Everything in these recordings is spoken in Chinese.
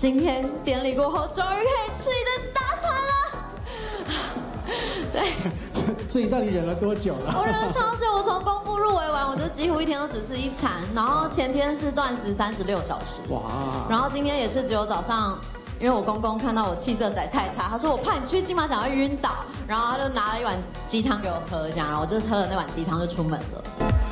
今天典礼过后，终于可以吃一顿大餐了。对， 所以到底忍了多久了？ 我忍了超久，我从公布入围完，我就几乎一天都只吃一餐，然后前天是断食36小时，哇，然后今天也是只有早上。因为我公公看到我气色实在太差，他说我怕你去金马奖会晕倒，然后他就拿了一碗鸡汤给我喝，这样，然后我就喝了那碗鸡汤就出门了。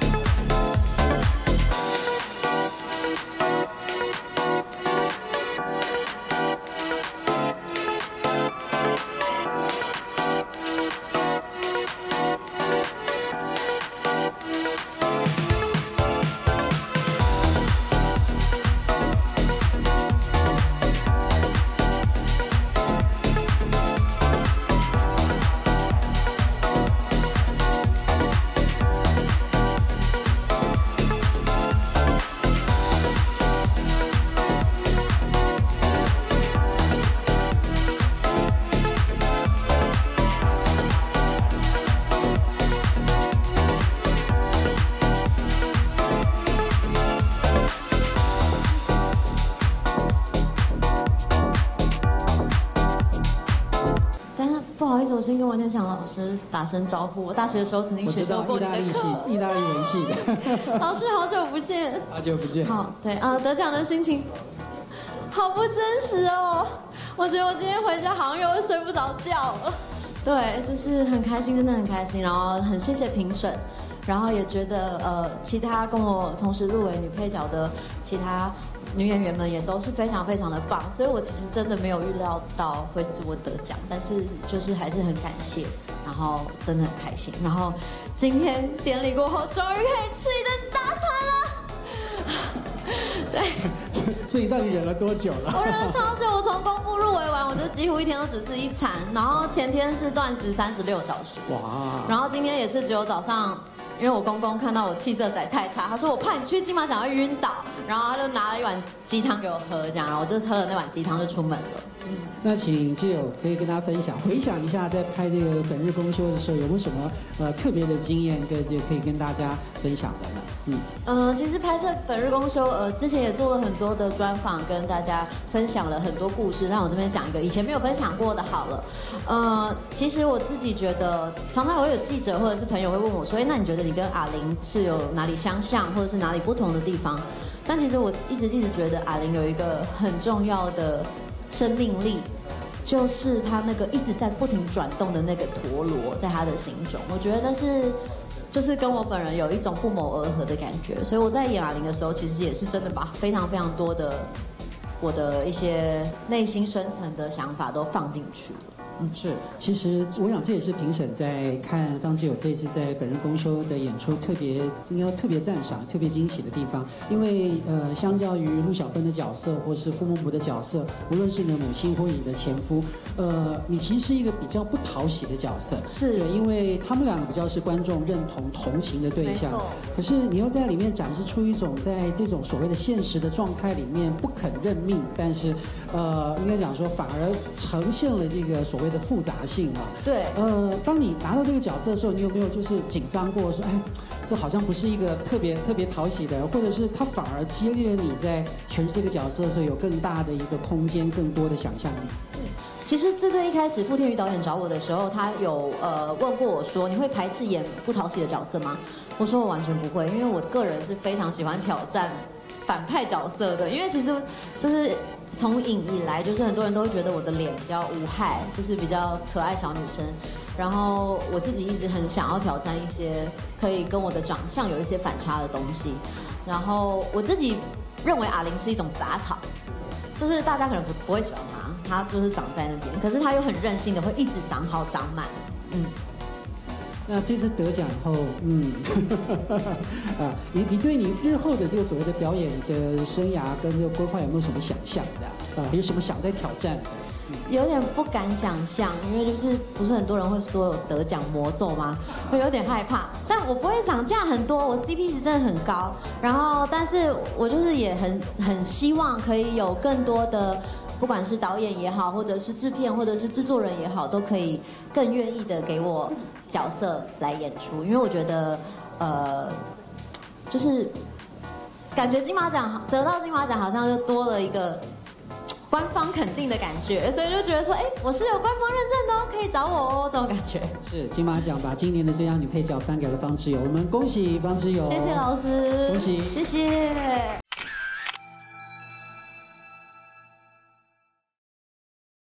我先跟文天祥老师打声招呼。我大学的时候曾经学修过你的课， 意大利文系的。 老师，好久不见。 好久不见。 好，对啊，得奖的心情好不真实哦。我觉得我今天回家好像又会睡不着觉了。对，就是很开心，真的很开心。然后很谢谢评审，然后也觉得其他跟我同时入围女配角的其他女演员们也都是非常非常的棒，所以我其实真的没有预料到会是我得奖，但是就是还是很感谢，然后真的很开心。然后今天典礼过后，终于可以吃一顿大餐了。对， 所以到底忍了多久了？ 我忍了超久，我从公布入围完，我就几乎一天都只吃一餐，然后前天是断食36小时，哇，然后今天也是只有早上。因为我公公看到我气色实在太差，他说我怕你去金马奖会晕倒，然后他就拿了一碗鸡汤给我喝，这样，然后我就喝了那碗鸡汤就出门了。 那请基友可以跟大家分享，回想一下在拍这个《本日公休》的时候，有没有什么特别的经验可以跟大家分享的呢？ 其实拍摄《本日公休》之前也做了很多的专访，跟大家分享了很多故事。让我这边讲一个以前没有分享过的好了。其实我自己觉得，常常会有记者或者是朋友会问我说：“那你觉得你跟阿玲是有哪里相像，或者是哪里不同的地方？”但其实我一直觉得阿玲有一个很重要的生命力，就是她那个一直在不停转动的那个陀螺，在她的心中，我觉得那是。就是跟我本人有一种不谋而合的感觉，所以我在演阿玲的时候，其实也是真的把非常非常多的我的一些内心深层的想法都放进去了。 是，其实我想这也是评审在看方基友这一次在本日公休的演出应该特别赞赏、特别惊喜的地方，因为相较于陆小芬的角色或是傅孟博的角色，无论是你的母亲或你的前夫，你其实是一个比较不讨喜的角色， 是对，因为他们两个比较是观众认同、同情的对象，可是你又在里面展示出一种在这种所谓的现实的状态里面不肯认命，但是应该讲说反而呈现了这个所谓的复杂性啊。 对。 当你拿到这个角色的时候，你有没有就是紧张过说，哎，这好像不是一个特别讨喜的人，或者是他反而激励了你在诠释这个角色的时候有更大的一个空间、更多的想象力？ 其实最一开始傅天宇导演找我的时候，他有问过我说，你会排斥演不讨喜的角色吗？我说我完全不会，因为我个人是非常喜欢挑战反派角色的，因为其实就是从影以来，就是很多人都会觉得我的脸比较无害，就是比较可爱小女生。然后我自己一直很想要挑战一些可以跟我的长相有一些反差的东西。然后我自己认为阿玲是一种杂草，就是大家可能不会喜欢她就是长在那边，可是她又很任性的会一直长好长满。 那这次得奖以后，你对你日后的这个所谓的表演的生涯跟这个规划有没有什么想象的？有什么想再挑战的？ 有点不敢想象，因为就是不是很多人会说有得奖魔咒吗？会有点害怕。但我不会涨价很多，我 CP 值真的很高。然后，但是我就是也很希望可以有更多的。不管是导演也好，或者是制片，或者是制作人也好，都可以更愿意的给我角色来演出，因为我觉得，就是感觉金马奖得到金马奖好像就多了一个官方肯定的感觉，所以就觉得说，哎，我是有官方认证的哦，可以找我哦，这种感觉。 是金马奖把今年的最佳女配角颁给了方志友，我们恭喜方志友， 谢谢老师， 恭喜， 谢谢。